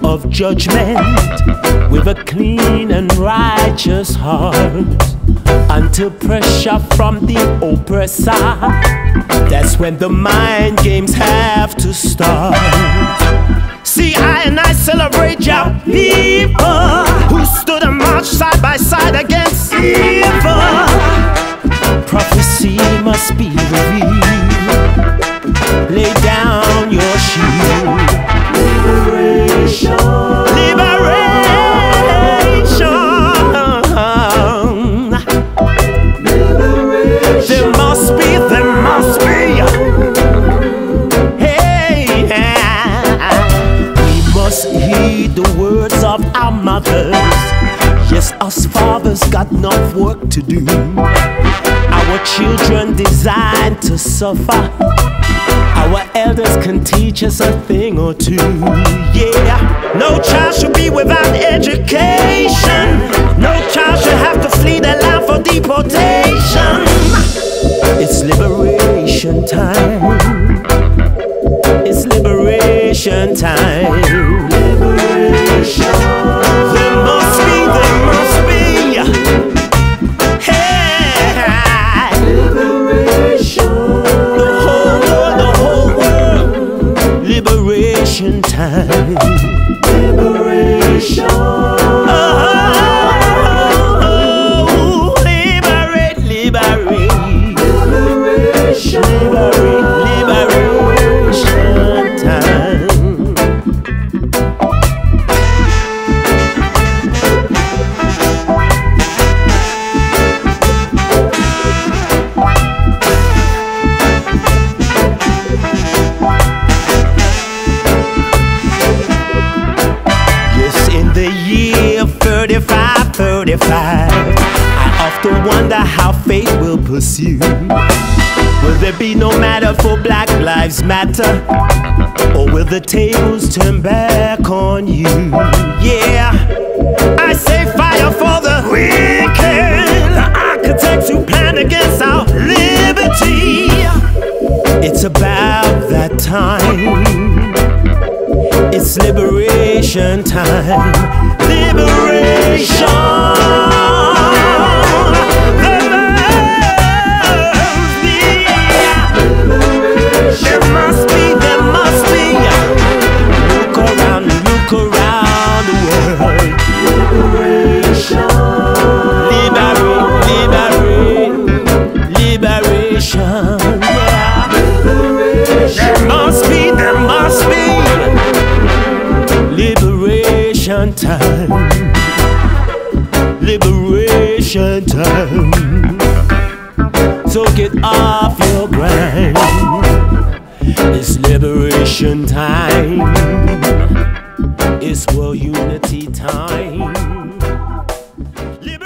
of judgment with a clean and righteous heart, until pressure from the oppressor, that's when the mind games have to start. See, I celebrate your people who stood and marched side by side against evil. Prophecy must be revealed. Lay down your shield. Liberation, liberation, liberation. There must be, there must be. Hey, we must heed the words of our mothers. Yes, us fathers got enough work to do. Our children designed to suffer. Our elders can teach us a thing or two. Yeah, no child should be without education. No child should have to flee their land for deportation. It's liberation time. It's liberation time. Liberation. There must be, there must be. Hey, liberation. Liberation time. Liberation. Oh, liberate, liberate. Liberation. Liberate, liberation time. The year 35, I often wonder how fate will pursue. Will there be no matter for Black Lives Matter? Or will the tables turn back on you? Yeah, I say fire for the wicked, the architects who plan against our liberty. It's about that time. It's liberation time. Liberation. There must be, there must be. Look around the world. Liberation. Liberate, liberation. Yeah. There must be, there must be. Liberation time. Liberation time. So get off your grind. It's liberation time. It's world unity time.